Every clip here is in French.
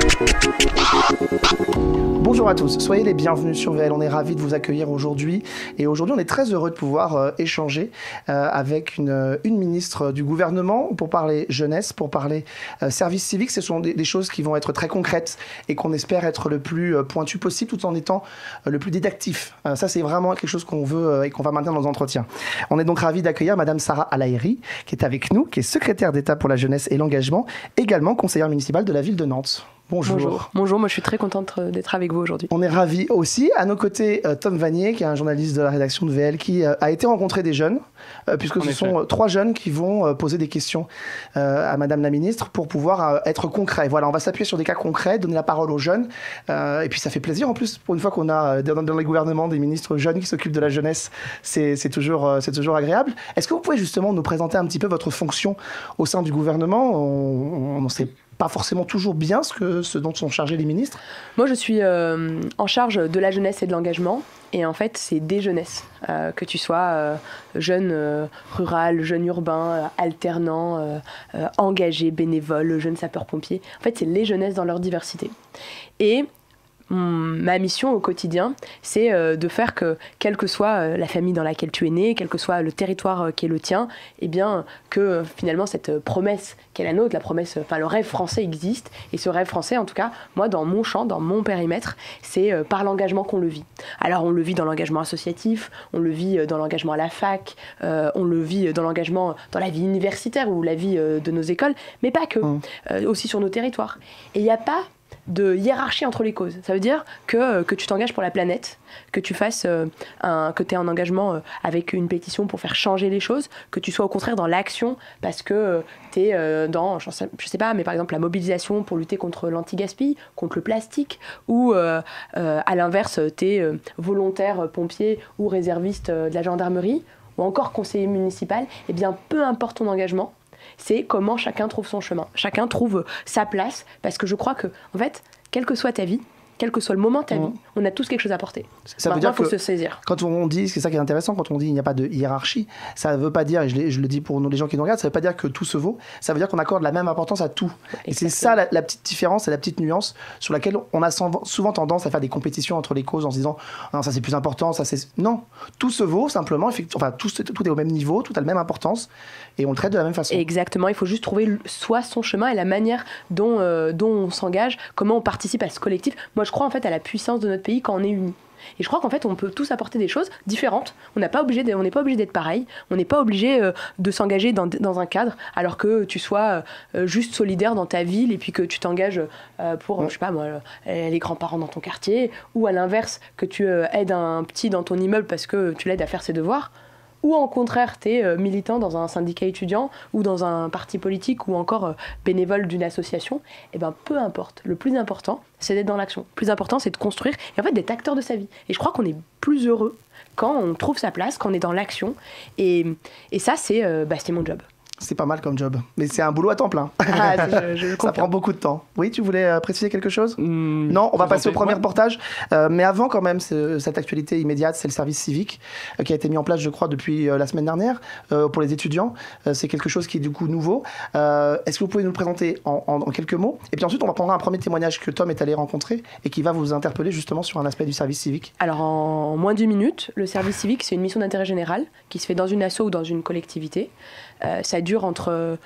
Bonjour à tous, soyez les bienvenus sur VL, on est ravis de vous accueillir aujourd'hui. Et aujourd'hui, on est très heureux de pouvoir échanger avec une ministre du gouvernement pour parler jeunesse, pour parler service civique. Ce sont des choses qui vont être très concrètes et qu'on espère être le plus pointu possible tout en étant le plus didactif. Ça, c'est vraiment quelque chose qu'on veut et qu'on va maintenir dans nos entretiens. On est donc ravis d'accueillir Madame Sarah Alaïri, qui est avec nous, qui est secrétaire d'État pour la jeunesse et l'engagement, également conseillère municipale de la ville de Nantes. Bonjour. Bonjour, moi je suis très contente d'être avec vous aujourd'hui. On est ravis aussi. À nos côtés, Tom Vanier, qui est un journaliste de la rédaction de VL, qui a été rencontrer des jeunes, puisque ce sont 3 jeunes qui vont poser des questions à Madame la Ministre pour pouvoir être concrets. Voilà, on va s'appuyer sur des cas concrets, donner la parole aux jeunes. Et puis ça fait plaisir en plus, pour une fois qu'on a dans les gouvernements des ministres jeunes qui s'occupent de la jeunesse, c'est toujours agréable. Est-ce que vous pouvez justement nous présenter un petit peu votre fonction au sein du gouvernement? On ne sait pas forcément toujours bien ce dont sont chargés les ministres. Moi, je suis en charge de la jeunesse et de l'engagement. Et en fait, c'est des jeunesses. Que tu sois jeune rural, jeune urbain, alternant, engagé, bénévole, jeune sapeur-pompier. En fait, c'est les jeunesses dans leur diversité. Et ma mission au quotidien, c'est de faire que, quelle que soit la famille dans laquelle tu es né, quel que soit le territoire qui est le tien, eh bien, que finalement cette promesse qui est la nôtre, le rêve français existe. Et ce rêve français, en tout cas, moi, dans mon champ, dans mon périmètre, c'est par l'engagement qu'on le vit. Alors, on le vit dans l'engagement associatif, on le vit dans l'engagement à la fac, on le vit dans l'engagement dans la vie universitaire ou la vie de nos écoles, mais pas que, aussi sur nos territoires. Et il n'y a pas de hiérarchie entre les causes. Ça veut dire que tu t'engages pour la planète, que tu fasses que tu aies un engagement avec une pétition pour faire changer les choses, que tu sois au contraire dans l'action parce que tu es dans, je sais pas, mais par exemple la mobilisation pour lutter contre l'anti-gaspi, contre le plastique, ou à l'inverse, tu es volontaire pompier ou réserviste de la gendarmerie, ou encore conseiller municipal, eh bien peu importe ton engagement, c'est comment chacun trouve son chemin, chacun trouve sa place, parce que je crois que, en fait, quelle que soit ta vie, quel que soit le moment de ta vie, on a tous quelque chose à porter. Ça veut dire qu'il faut se saisir. Quand on dit, c'est ça qui est intéressant, quand on dit il n'y a pas de hiérarchie, ça ne veut pas dire, et je le dis pour les gens qui nous regardent, ça ne veut pas dire que tout se vaut, ça veut dire qu'on accorde la même importance à tout. Exactement. Et c'est ça la petite différence et la petite nuance sur laquelle on a souvent tendance à faire des compétitions entre les causes en se disant non, ça c'est plus important, ça c'est... Non, tout se vaut simplement, enfin, tout est au même niveau, tout a la même importance et on le traite de la même façon. Exactement, il faut juste trouver soit son chemin et la manière dont on s'engage, comment on participe à ce collectif. Moi je crois en fait à la puissance de notre pays quand on est unis. Et je crois qu'en fait, on peut tous apporter des choses différentes. On n'est pas obligé d'être pareil. On n'est pas obligé de s'engager dans un cadre, alors que tu sois juste solidaire dans ta ville et puis que tu t'engages pour, je sais pas moi, les grands-parents dans ton quartier, ou à l'inverse, que tu aides un petit dans ton immeuble parce que tu l'aides à faire ses devoirs. Ou au contraire, tu es militant dans un syndicat étudiant ou dans un parti politique ou encore bénévole d'une association, eh ben, peu importe. Le plus important, c'est d'être dans l'action. Le plus important, c'est de construire et en fait d'être acteur de sa vie. Et je crois qu'on est plus heureux quand on trouve sa place, quand on est dans l'action. Et ça, c'est mon job. C'est pas mal comme job, mais c'est un boulot à temps plein. Ah, je ça prend beaucoup de temps. Oui, tu voulais préciser quelque chose? Non, on va passer au premier reportage. Mais avant, quand même, cette actualité immédiate, c'est le service civique qui a été mis en place, je crois, depuis la semaine dernière pour les étudiants. C'est quelque chose qui est du coup nouveau. Est-ce que vous pouvez nous le présenter en quelques mots? Et puis ensuite, on va prendre un premier témoignage que Tom est allé rencontrer et qui va vous interpeller justement sur un aspect du service civique. Alors, en moins d'1 minute, le service civique, c'est une mission d'intérêt général qui se fait dans une asso ou dans une collectivité. Ça dure entre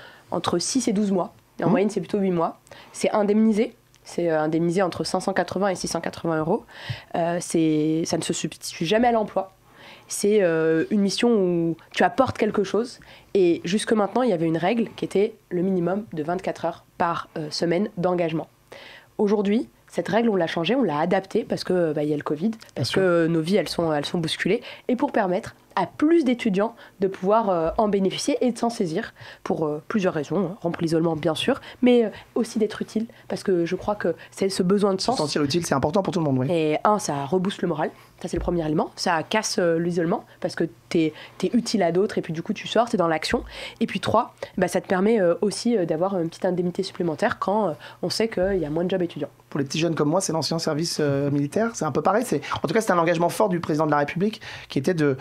6 et 12 mois. Et en moyenne, c'est plutôt 8 mois. C'est indemnisé. C'est indemnisé entre 580 et 680 euros. Ça ne se substitue jamais à l'emploi. C'est une mission où tu apportes quelque chose. Et jusque maintenant, il y avait une règle qui était le minimum de 24 heures par semaine d'engagement. Aujourd'hui, cette règle, on l'a changée, on l'a adaptée parce que y a le Covid, parce que nos vies, elles sont bousculées. Et pour permettre à plus d'étudiants de pouvoir en bénéficier et de s'en saisir pour plusieurs raisons. Rompre l'isolement, bien sûr, mais aussi d'être utile, parce que je crois que c'est ce besoin de sens. Se sentir utile, c'est important pour tout le monde, oui. Et ça rebooste le moral. Ça, c'est le premier élément. Ça casse l'isolement, parce que t'es utile à d'autres, et puis du coup, tu sors, t'es dans l'action. Et puis 3, ça te permet aussi d'avoir une petite indemnité supplémentaire quand on sait qu'il y a moins de jobs étudiants. Pour les petits jeunes comme moi, c'est l'ancien service militaire. C'est un peu pareil. En tout cas, c'est un engagement fort du président de la République qui était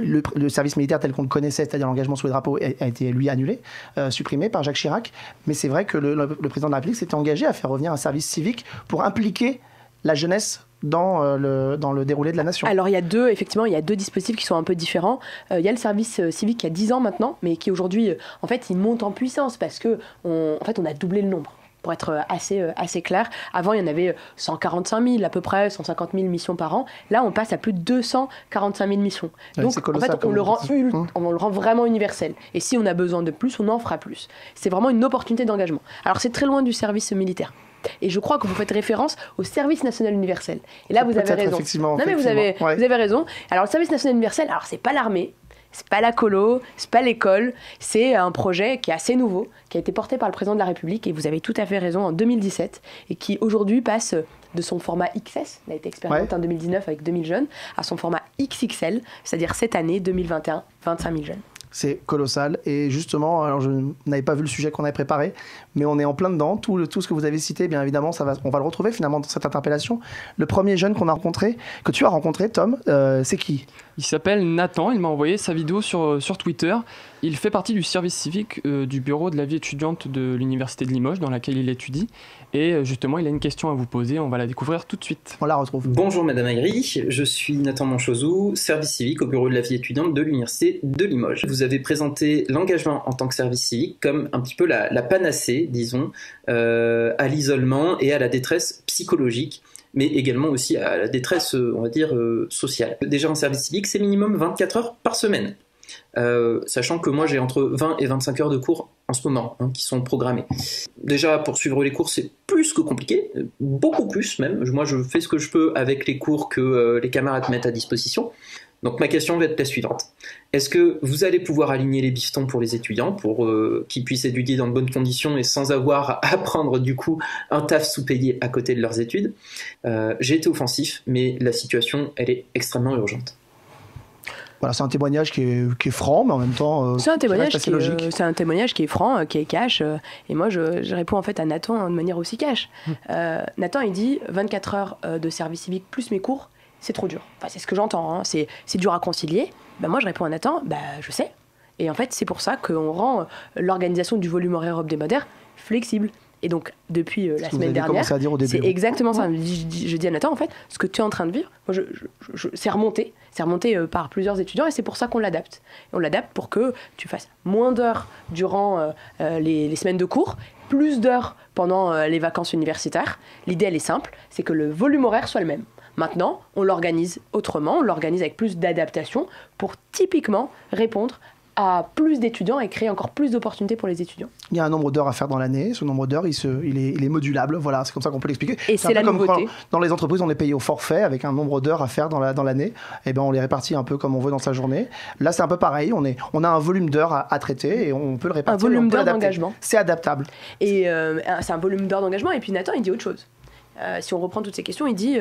le service militaire tel qu'on le connaissait, c'est-à-dire l'engagement sous les drapeaux, a été lui annulé, supprimé par Jacques Chirac. Mais c'est vrai que le président de la République s'était engagé à faire revenir un service civique pour impliquer la jeunesse dans le déroulé de la nation. Alors il y a deux dispositifs qui sont un peu différents. Il y a le service civique qui a 10 ans maintenant, mais qui aujourd'hui, en fait, il monte en puissance parce que on a doublé le nombre. Pour être assez clair, avant il y en avait 145 000 à peu près, 150 000 missions par an. Là, on passe à plus de 245 000 missions. Donc en fait, on le rend vraiment universel. Et si on a besoin de plus, on en fera plus. C'est vraiment une opportunité d'engagement. Alors c'est très loin du service militaire. Et je crois que vous faites référence au service national universel. Et là, vous avez raison. Effectivement. Vous avez raison. Alors le service national universel, alors c'est pas l'armée. C'est pas la colo, c'est pas l'école, c'est un projet qui est assez nouveau, qui a été porté par le président de la République, et vous avez tout à fait raison, en 2017, et qui aujourd'hui passe de son format XS, il a été expérimenté en 2019 avec 2000 jeunes, à son format XXL, c'est-à-dire cette année, 2021, 25 000 jeunes. C'est colossal. Et justement, alors je n'avais pas vu le sujet qu'on avait préparé, mais on est en plein dedans. Tout ce que vous avez cité, bien évidemment, on va le retrouver finalement dans cette interpellation. Le premier jeune que tu as rencontré, Tom, c'est qui ? Il s'appelle Nathan, il m'a envoyé sa vidéo sur Twitter. Il fait partie du service civique du bureau de la vie étudiante de l'université de Limoges, dans laquelle il étudie. Et justement, il a une question à vous poser, on va la découvrir tout de suite. On la retrouve. Bonjour Madame Agri, je suis Nathan Manchozou, service civique au bureau de la vie étudiante de l'université de Limoges. Vous avez présenté l'engagement en tant que service civique comme un petit peu la panacée, disons, à l'isolement et à la détresse psychologique, mais également aussi à la détresse, on va dire, sociale. Déjà, un service civique, c'est minimum 24 heures par semaine. Sachant que moi j'ai entre 20 et 25 heures de cours en ce moment qui sont programmés. Déjà pour suivre les cours c'est plus que compliqué, beaucoup plus même. Moi je fais ce que je peux avec les cours que les camarades mettent à disposition. Donc ma question va être la suivante. Est-ce que vous allez pouvoir aligner les bifetons pour les étudiants pour qu'ils puissent étudier dans de bonnes conditions et sans avoir à prendre du coup un taf sous-payé à côté de leurs études? J'ai été offensif mais la situation elle est extrêmement urgente. Voilà, c'est un témoignage qui est franc, mais en même temps, c'est un témoignage logique. C'est un témoignage qui est franc, qui est cash. Et moi, je réponds en fait à Nathan de manière aussi cash. Nathan, il dit 24 heures de service civique plus mes cours, c'est trop dur. Enfin, c'est ce que j'entends. C'est dur à concilier. Ben, moi, je réponds à Nathan, je sais. Et en fait, c'est pour ça qu'on rend l'organisation du volume horaire hebdomadaire flexible. Et donc, depuis la semaine dernière, c'est exactement ça. Je dis à Nathan, en fait, ce que tu es en train de vivre, moi, c'est remonté par plusieurs étudiants et c'est pour ça qu'on l'adapte. Et on l'adapte pour que tu fasses moins d'heures durant les semaines de cours, plus d'heures pendant les vacances universitaires. L'idée, elle est simple, c'est que le volume horaire soit le même. Maintenant, on l'organise autrement, on l'organise avec plus d'adaptation pour typiquement répondre à plus d'étudiants et créer encore plus d'opportunités pour les étudiants. Il y a un nombre d'heures à faire dans l'année. Ce nombre d'heures, il est modulable. Voilà, c'est comme ça qu'on peut l'expliquer. Et c'est la nouveauté. Dans les entreprises, on est payé au forfait avec un nombre d'heures à faire dans l'année. Et ben, on les répartit un peu comme on veut dans sa journée. Là, c'est un peu pareil. On a un volume d'heures à traiter et on peut le répartir. Un volume d'heures d'engagement. C'est adaptable. Et c'est un volume d'heures d'engagement. Et puis Nathan, il dit autre chose. Si on reprend toutes ces questions, il dit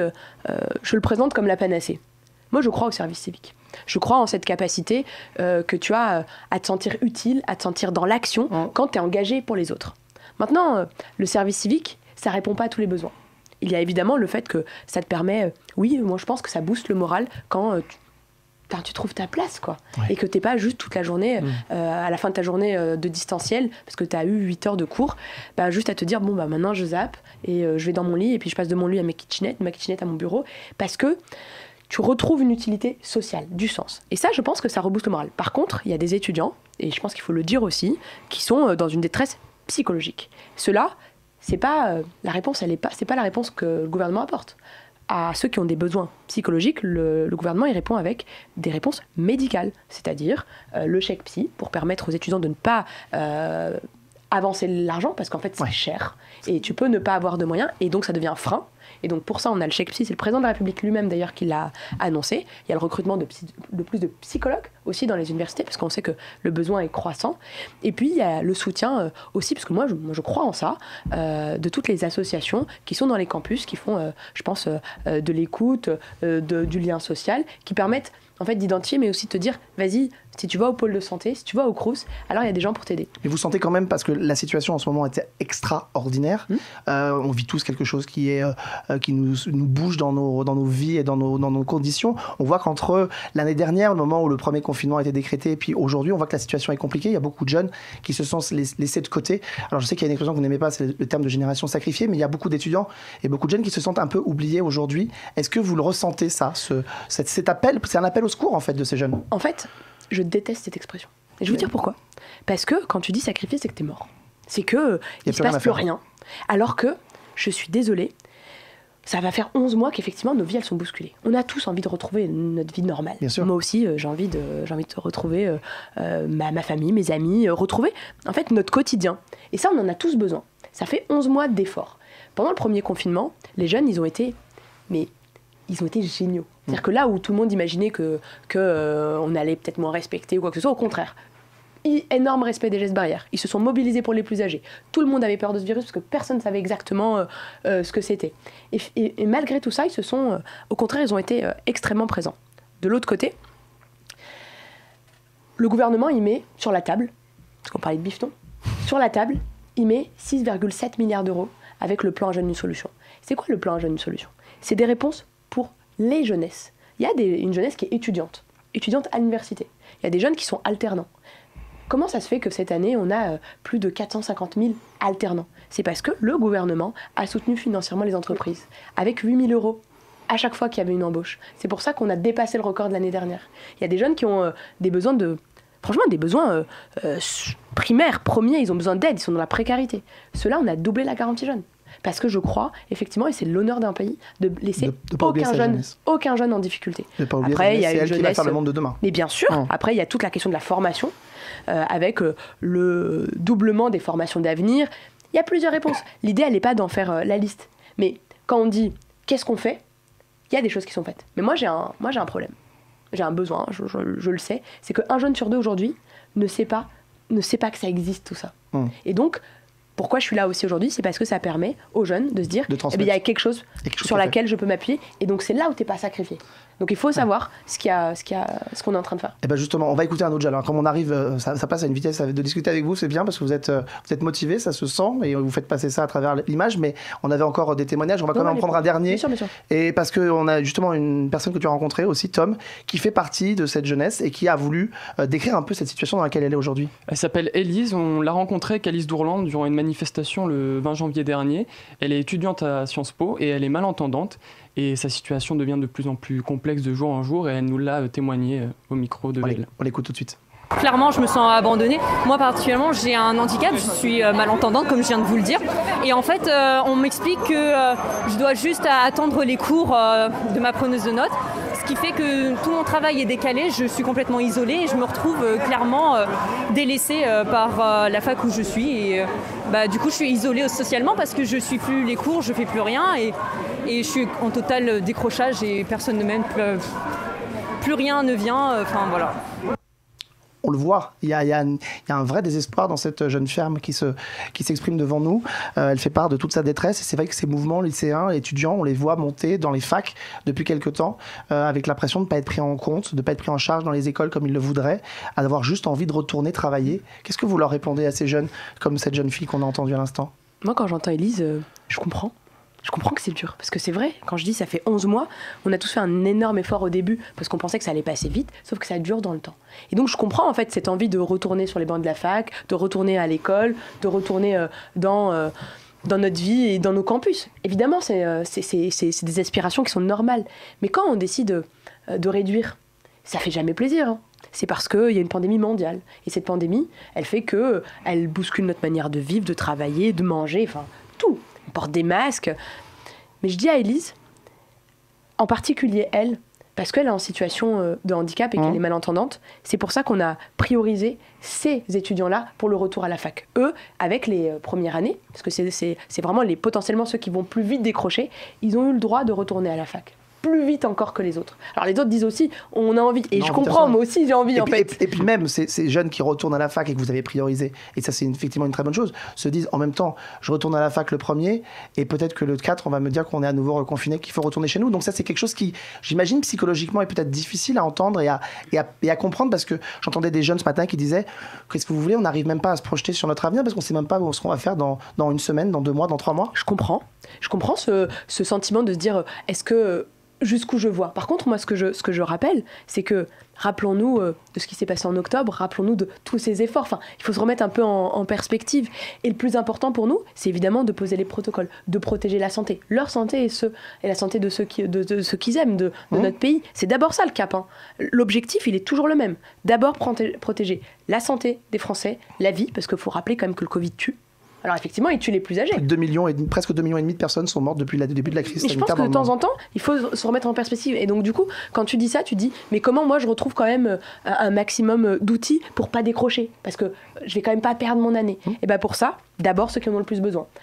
je le présente comme la panacée. Moi, je crois au service civique. Je crois en cette capacité que tu as à te sentir utile, à te sentir dans l'action quand tu es engagé pour les autres. Maintenant, le service civique, ça ne répond pas à tous les besoins. Il y a évidemment le fait que ça te permet... moi je pense que ça booste le moral quand tu trouves ta place, quoi. Ouais. Et que tu n'es pas juste toute la journée, à la fin de ta journée de distanciel, parce que tu as eu 8 heures de cours, juste à te dire, maintenant je zappe et je vais dans mon lit et puis je passe de mon lit à ma kitchenette à mon bureau, parce que tu retrouves une utilité sociale, du sens. Et ça, je pense que ça rebooste le moral. Par contre, il y a des étudiants, et je pense qu'il faut le dire aussi, qui sont dans une détresse psychologique. Cela, c'est pas la réponse, c'est pas la réponse que le gouvernement apporte. À ceux qui ont des besoins psychologiques, le gouvernement y répond avec des réponses médicales, c'est-à-dire le chèque psy, pour permettre aux étudiants de ne pas avancer l'argent, parce qu'en fait, c'est cher, et tu peux ne pas avoir de moyens, et donc ça devient un frein. Et donc pour ça, on a le chèque psy, c'est le président de la République lui-même d'ailleurs qui l'a annoncé. Il y a le recrutement de plus de psychologues aussi dans les universités, parce qu'on sait que le besoin est croissant. Et puis il y a le soutien aussi, parce que moi je crois en ça, de toutes les associations qui sont dans les campus, qui font, je pense, de l'écoute, du lien social, qui permettent en fait d'identifier, mais aussi de te dire, vas-y, si tu vas au pôle de santé, si tu vas au Crous, alors il y a des gens pour t'aider. Mais vous sentez quand même, parce que la situation en ce moment était extraordinaire, on vit tous quelque chose qui est qui nous bougent dans nos vies et dans nos conditions. On voit qu'entre l'année dernière, le moment où le premier confinement a été décrété, et puis aujourd'hui, on voit que la situation est compliquée. Il y a beaucoup de jeunes qui se sont laissés de côté. Alors je sais qu'il y a une expression que vous n'aimez pas, c'est le terme de génération sacrifiée, mais il y a beaucoup d'étudiants et beaucoup de jeunes qui se sentent un peu oubliés aujourd'hui. Est-ce que vous le ressentez, ça, cet appel? C'est un appel au secours, en fait, de ces jeunes. En fait, je déteste cette expression. Et je vais vous dire pourquoi. Parce que quand tu dis sacrifier, c'est que t'es mort. C'est que il ne se passe plus rien. Alors que, je suis désolée, ça va faire 11 mois qu'effectivement nos vies elles sont bousculées. On a tous envie de retrouver notre vie normale. Moi aussi, j'ai envie de retrouver ma famille, mes amis, retrouver en fait notre quotidien. Et ça, on en a tous besoin. Ça fait 11 mois d'efforts. Pendant le premier confinement, les jeunes, ils ont été géniaux. C'est-à-dire que là où tout le monde imaginait que on allait peut-être moins respecter ou quoi que ce soit, au contraire. Énorme respect des gestes barrières. Ils se sont mobilisés pour les plus âgés. Tout le monde avait peur de ce virus parce que personne ne savait exactement ce que c'était. Et malgré tout ça, au contraire, ils ont été extrêmement présents. De l'autre côté, le gouvernement, il met sur la table, parce qu'on parlait de bifton, sur la table, il met 6,7 milliards d'euros avec le plan Un jeune, une solution. C'est quoi le plan Un jeune, une solution? C'est des réponses pour les jeunesses. Il y a une jeunesse qui est étudiante à l'université. Il y a des jeunes qui sont alternants. Comment ça se fait que cette année, on a plus de 450 000 alternants? C'est parce que le gouvernement a soutenu financièrement les entreprises, avec 8 000 euros à chaque fois qu'il y avait une embauche. C'est pour ça qu'on a dépassé le record de l'année dernière. Il y a des jeunes qui ont des besoins primaires, premiers, ils ont besoin d'aide, ils sont dans la précarité. Ceux-là, on a doublé la garantie jeune. Parce que je crois, effectivement, et c'est l'honneur d'un pays, de laisser aucun jeune en difficulté. Après, il y a une jeunesse qui va faire le monde de demain. Mais bien sûr, après, il y a toute la question de la formation, avec le doublement des formations d'avenir. Il y a plusieurs réponses. L'idée, elle n'est pas d'en faire la liste. Mais quand on dit qu'est-ce qu'on fait, il y a des choses qui sont faites. Mais moi, j'ai un problème. J'ai un besoin, je le sais. C'est qu'un jeune sur deux aujourd'hui ne sait pas que ça existe, tout ça. Et donc, pourquoi je suis là aussi aujourd'hui, c'est parce que ça permet aux jeunes de se dire il y a quelque chose sur laquelle je peux m'appuyer. Et donc, c'est là où tu n'es pas sacrifié. Donc il faut savoir ce qu'on est en train de faire. Et ben justement, on va écouter un autre jeune. Alors comme on arrive, ça passe à une vitesse de discuter avec vous, c'est bien parce que vous êtes motivés, ça se sent et vous faites passer ça à travers l'image. Mais on avait encore des témoignages. On va quand même en prendre un dernier. Bien sûr. Et parce qu'on a justement une personne que tu as rencontrée aussi, Tom, qui fait partie de cette jeunesse et qui a voulu décrire un peu cette situation dans laquelle elle est aujourd'hui. Elle s'appelle Élise. On l'a rencontrée avec Alice Dourlande durant une manifestation le 20 janvier dernier. Elle est étudiante à Sciences Po et elle est malentendante. Et sa situation devient de plus en plus complexe de jour en jour et elle nous l'a témoigné au micro de VL. On l'écoute tout de suite. Clairement, je me sens abandonnée. Moi, particulièrement, j'ai un handicap, je suis malentendante, comme je viens de vous le dire. Et en fait, on m'explique que je dois juste attendre les cours de ma preneuse de notes. Ce qui fait que tout mon travail est décalé, je suis complètement isolée et je me retrouve clairement délaissée par la fac où je suis. Et du coup, je suis isolée socialement parce que je ne suis plus les cours, je ne fais plus rien et je suis en total décrochage et personne ne m'aime, plus rien ne vient. Enfin, voilà. On le voit, il y a un vrai désespoir dans cette jeune femme qui s'exprime devant nous. Elle fait part de toute sa détresse et c'est vrai que ces mouvements lycéens, étudiants, on les voit monter dans les facs depuis quelque temps avec la pression de ne pas être pris en compte, de ne pas être pris en charge dans les écoles comme ils le voudraient, à avoir juste envie de retourner travailler. Qu'est-ce que vous leur répondez à ces jeunes, comme cette jeune fille qu'on a entendue à l'instant? Moi, quand j'entends Élise, je comprends. Je comprends que c'est dur, parce que c'est vrai, quand je dis ça fait 11 mois, on a tous fait un énorme effort au début, parce qu'on pensait que ça allait passer vite, sauf que ça dure dans le temps. Et donc je comprends en fait cette envie de retourner sur les bancs de la fac, de retourner à l'école, de retourner dans notre vie et dans nos campus. Évidemment, c'est des aspirations qui sont normales. Mais quand on décide de réduire, ça fait jamais plaisir, hein. C'est parce qu'il y a une pandémie mondiale. Et cette pandémie, elle fait qu'elle bouscule notre manière de vivre, de travailler, de manger, enfin tout. On porte des masques. Mais je dis à Élise, en particulier elle, parce qu'elle est en situation de handicap et qu'elle est malentendante, c'est pour ça qu'on a priorisé ces étudiants-là pour le retour à la fac. Eux, avec les premières années, parce que c'est vraiment potentiellement ceux qui vont plus vite décrocher, ils ont eu le droit de retourner à la fac. plus vite encore que les autres. Alors les autres disent aussi, on a envie, et Non, je comprends, moi aussi j'ai envie Et puis même, ces jeunes qui retournent à la fac et que vous avez priorisé, et ça c'est effectivement une très bonne chose, se disent en même temps, je retourne à la fac le premier, et peut-être que le 4, on va me dire qu'on est à nouveau reconfiné, qu'il faut retourner chez nous. Donc ça c'est quelque chose qui, j'imagine, psychologiquement est peut-être difficile à entendre et à comprendre, parce que j'entendais des jeunes ce matin qui disaient, qu'est-ce que vous voulez, on n'arrive même pas à se projeter sur notre avenir, parce qu'on ne sait même pas ce qu'on va faire dans une semaine, dans 2 mois, dans 3 mois. Je comprends ce sentiment de se dire, est-ce que jusqu'où je vois. Par contre, moi, ce que je rappelle, c'est que rappelons-nous de ce qui s'est passé en octobre, rappelons-nous de tous ces efforts. Enfin, il faut se remettre un peu en perspective. Et le plus important pour nous, c'est évidemment de poser les protocoles, de protéger la santé, leur santé et la santé de ceux qu'ils aiment, de notre pays. C'est d'abord ça le cap. L'objectif, il est toujours le même. D'abord, protéger la santé des Français, la vie, parce qu'il faut rappeler quand même que le Covid tue. Alors effectivement, il tue les plus âgés. Presque 2,5 millions de personnes sont mortes depuis le début de la crise sanitaire. Je pense que de temps en temps, il faut se remettre en perspective. Et donc du coup, quand tu dis ça, tu dis, mais comment moi je retrouve quand même un maximum d'outils pour pas décrocher, parce que je vais quand même pas perdre mon année. Et bien pour ça, d'abord ceux qui en ont le plus besoin,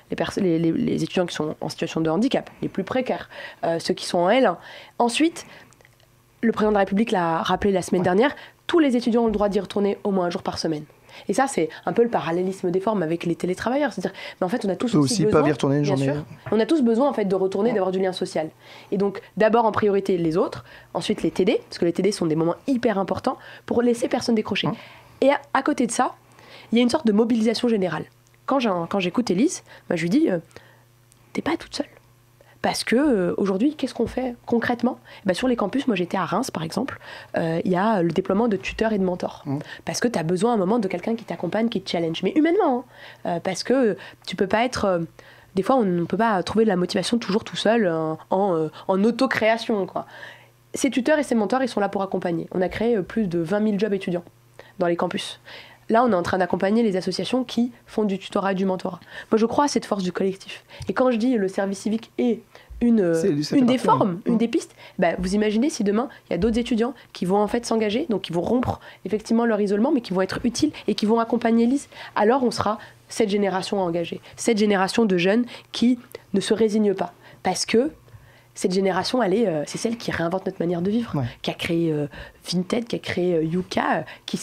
les étudiants qui sont en situation de handicap, les plus précaires, ceux qui sont en L1. Ensuite, le président de la République l'a rappelé la semaine dernière, tous les étudiants ont le droit d'y retourner au moins un jour par semaine. Et ça, c'est un peu le parallélisme des formes avec les télétravailleurs. C'est-à-dire, mais en fait, on a tous aussi besoin, peuvent y retourner une journée. Sûr, on a tous besoin en fait de retourner, d'avoir du lien social. Et donc, d'abord en priorité les autres, ensuite les TD, parce que les TD sont des moments hyper importants pour laisser personne décrocher. Et à côté de ça, il y a une sorte de mobilisation générale. Quand j'écoute Élise, je lui dis, t'es pas toute seule. Parce que aujourd'hui, qu'est-ce qu'on fait concrètement ? Sur les campus, moi j'étais à Reims par exemple, il y a le déploiement de tuteurs et de mentors. Parce que tu as besoin à un moment de quelqu'un qui t'accompagne, qui te challenge. Mais humainement, parce que tu peux pas être... des fois, on ne peut pas trouver de la motivation toujours tout seul en auto-création, quoi. Ces tuteurs et ces mentors, ils sont là pour accompagner. On a créé plus de 20 000 jobs étudiants dans les campus. Là, on est en train d'accompagner les associations qui font du tutorat et du mentorat. Moi, je crois à cette force du collectif. Et quand je dis le service civique est une des formes, une des pistes, vous imaginez si demain, il y a d'autres étudiants qui vont en fait s'engager, donc qui vont rompre effectivement leur isolement, mais qui vont être utiles et qui vont accompagner Élise. Alors, on sera cette génération engagée, cette génération de jeunes qui ne se résignent pas. Parce que cette génération, c'est celle qui réinvente notre manière de vivre, qui a créé Vinted, qui a créé Yuka,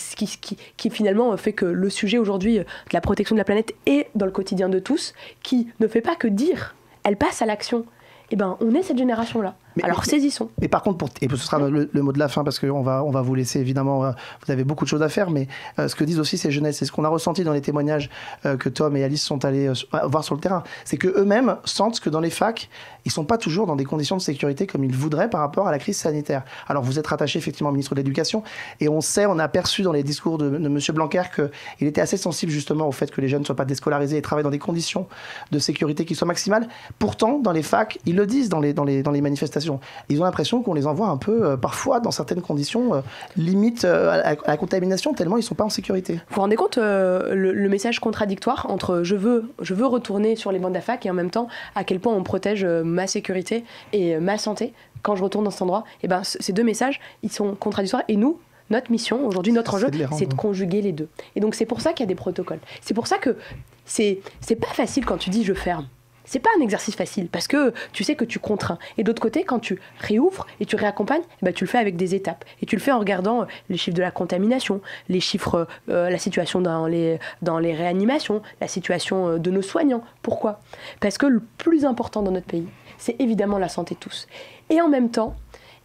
qui finalement fait que le sujet aujourd'hui de la protection de la planète est dans le quotidien de tous, qui ne fait pas que dire, elle passe à l'action. On est cette génération-là. Alors saisissons. Mais par contre, et ce sera le mot de la fin, parce qu'on va vous laisser évidemment, vous avez beaucoup de choses à faire, mais ce que disent aussi ces jeunesses, c'est ce qu'on a ressenti dans les témoignages que Tom et Alice sont allés voir sur le terrain, c'est qu'eux-mêmes sentent que dans les facs, ils ne sont pas toujours dans des conditions de sécurité comme ils voudraient par rapport à la crise sanitaire. Alors vous êtes rattaché effectivement au ministre de l'Éducation, et on a perçu dans les discours de M. Blanquer qu'il était assez sensible justement au fait que les jeunes ne soient pas déscolarisés et travaillent dans des conditions de sécurité qui soient maximales. Pourtant, dans les facs, ils le disent dans les manifestations. Ils ont l'impression qu'on les envoie un peu, parfois, dans certaines conditions, limite à la contamination, tellement ils ne sont pas en sécurité. Vous vous rendez compte le message contradictoire entre je veux retourner sur les bancs de la fac et en même temps à quel point on protège ma sécurité et ma santé quand je retourne dans cet endroit. Ces deux messages, ils sont contradictoires. Et nous, notre mission, aujourd'hui, notre enjeu, c'est de conjuguer les deux. Et donc c'est pour ça qu'il y a des protocoles. C'est pour ça que c'est pas facile quand tu dis je ferme. C'est pas un exercice facile parce que tu sais que tu contrains. Et d'autre côté, quand tu réouvres et tu réaccompagnes, tu le fais avec des étapes. Et tu le fais en regardant les chiffres de la contamination, les chiffres, la situation dans les réanimations, la situation de nos soignants. Pourquoi ? Parce que le plus important dans notre pays, c'est évidemment la santé de tous. Et en même temps,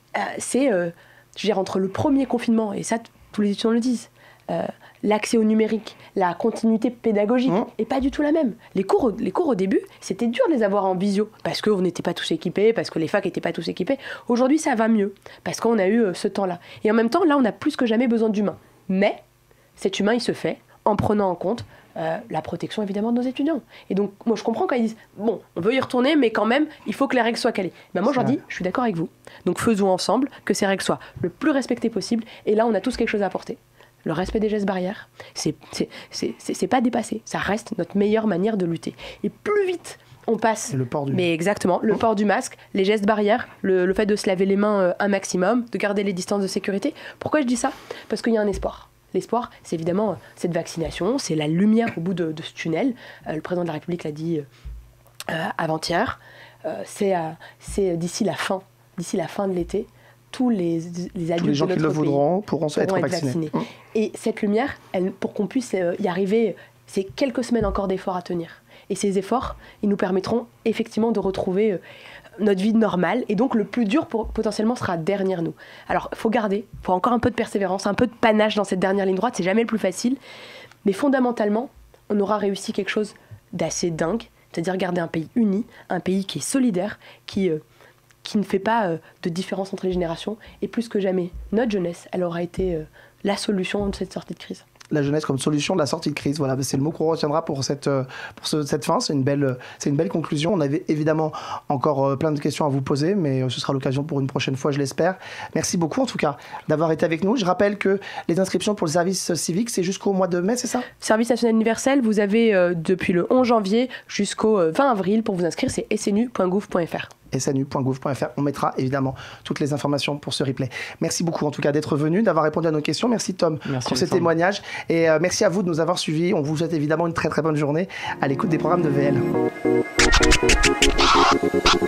entre le premier confinement, et ça, tous les étudiants le disent, l'accès au numérique, la continuité pédagogique est pas du tout la même. Les cours au début, c'était dur de les avoir en visio parce qu'on n'était pas tous équipés, parce que les facs n'étaient pas tous équipés. Aujourd'hui, ça va mieux parce qu'on a eu ce temps-là. Et en même temps, là, on a plus que jamais besoin d'humain. Mais cet humain, il se fait en prenant en compte la protection, évidemment, de nos étudiants. Et donc, moi, je comprends quand ils disent « Bon, on veut y retourner, mais quand même, il faut que les règles soient calées. » Moi, j'en dis « Je suis d'accord avec vous. Donc, faisons ensemble que ces règles soient le plus respectées possible. Et là, on a tous quelque chose à apporter. » Le respect des gestes barrières, c'est pas dépassé. Ça reste notre meilleure manière de lutter. Et plus vite on passe... Mais exactement, le port du masque, les gestes barrières, le fait de se laver les mains un maximum, de garder les distances de sécurité. Pourquoi je dis ça ? Parce qu'il y a un espoir. L'espoir, c'est évidemment cette vaccination, c'est la lumière au bout de ce tunnel. Le président de la République l'a dit avant-hier. C'est d'ici la fin d'ici la fin de l'été, tous les adultes tous les gens de qui notre le voudront pourront être être vaccinés. Et cette lumière, pour qu'on puisse y arriver, c'est quelques semaines encore d'efforts à tenir. Et ces efforts, ils nous permettront effectivement de retrouver notre vie normale. Et donc, le plus dur, potentiellement, sera derrière nous. Alors, il faut encore un peu de persévérance, un peu de panache dans cette dernière ligne droite. C'est jamais le plus facile. Mais fondamentalement, on aura réussi quelque chose d'assez dingue. C'est-à-dire garder un pays uni, un pays qui est solidaire, qui ne fait pas de différence entre les générations. Et plus que jamais, notre jeunesse, elle aura été la solution de cette sortie de crise. La jeunesse comme solution de la sortie de crise. Voilà, c'est le mot qu'on retiendra pour cette fin. C'est une belle conclusion. On avait évidemment encore plein de questions à vous poser, mais ce sera l'occasion pour une prochaine fois, je l'espère. Merci beaucoup en tout cas d'avoir été avec nous. Je rappelle que les inscriptions pour le service civique, c'est jusqu'au mois de mai, c'est ça ? Service national universel, vous avez depuis le 11 janvier jusqu'au 20 avril pour vous inscrire, c'est snu.gouv.fr. snu.gouv.fr. On mettra évidemment toutes les informations pour ce replay. Merci beaucoup en tout cas d'être venu, d'avoir répondu à nos questions. Merci Tom pour ces témoignages. Et merci à vous de nous avoir suivis. On vous souhaite évidemment une très très bonne journée à l'écoute des programmes de VL.